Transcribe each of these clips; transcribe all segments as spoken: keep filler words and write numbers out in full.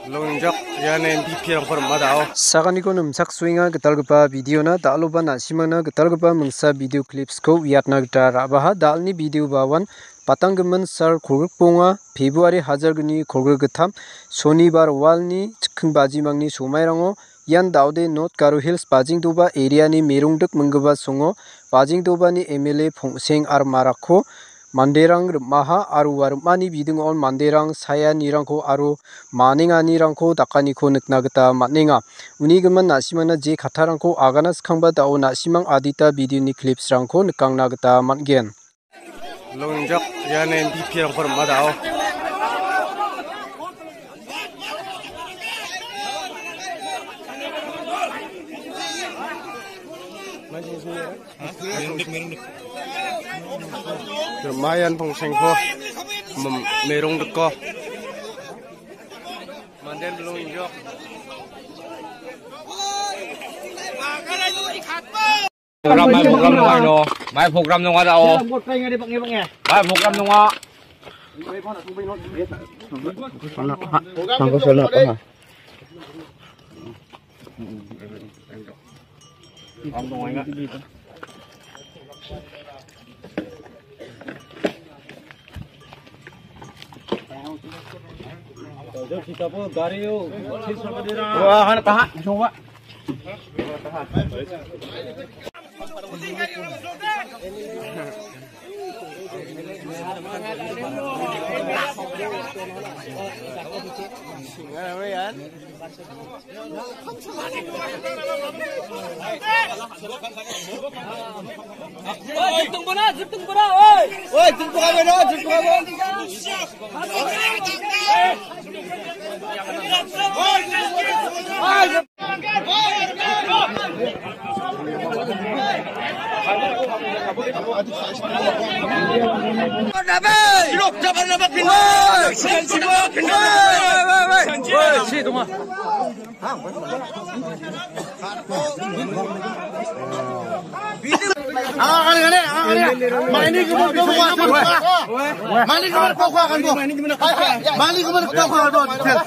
Longjak yan M P P yang permadao. Sakaniko numsak swinga getalgipa video na daloba nasimana getalgipa mangsa video clips ko wiatna gita rabaha dalni video bawan patanggeman sar kurgponga February hajar gni kurggetam Shonibar walni chikhing bajimangni somairango yan daude North Garo Hills Bajingdoba area ni merungdek menggiba songo Bajingdoba ni M L A Pongseng ar Marako Manderang maha aru warmani bidingon manderang saya nirangko aru maninga nirangko dakaniko nikna gita man·enga. Unigimin nasimana je katarangko agana skangba dao nasimang adita video ni clips rangko nikangna gita man·gen. Longjak yan M P P yang permadao. Lumayan Pongseng ko merong deko manden belum injok program mai program nong ano mai program nong ada oh mai program nong ah Sangko salah apa? Ang nong nga kita pun gario wah kan paha coba Oi, jeptung bola, jeptung bola, oi. oi jemput kami no jemput kami Silok dapat dapat pindah. Silok pindah. Woi, si tunggu. Ah, kali kali, ah kali. Mani kemana kau kuah kan buah? Mani kemana kau kuah kan buah? Mani kemana kau kuah kan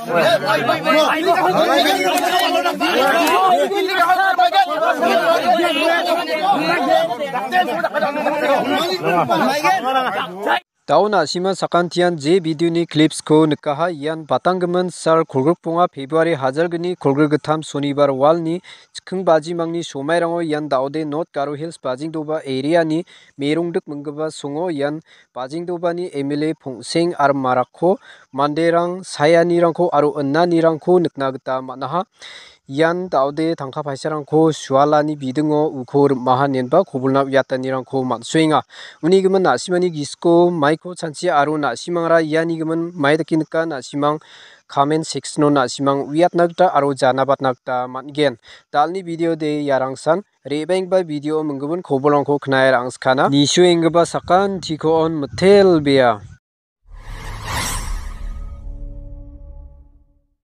buah? Tau nasima sakantian je video ni clips ko nikaha yan patanggeman sar kurgponga February hajar gni kurggetam Shonibar wal ni chikhing bajimangni somairango yan daude North Garo Hills Bajingdoba area ni merungdek menggiba songo yan Bajingdoba ni M L A Pongseng ar Marako manderang saya nirangko aru enna nirangko nikna gita man·aha. Yan daude tangka paisarangko sualani bidingo uko rimmaha nenba kobolna uyatanirangko man·suenga. Unigimin nasimani gisko maiko chanchi aru nasimangra ianigimin maidaki nika nasimang comment section o nasimang uyatna gita aru janabatna gita man·gen. Dalni video de yarangsan rebengba video menggimin kobolrangko knair angskana nisu enggiba sakan tiko on metel bea.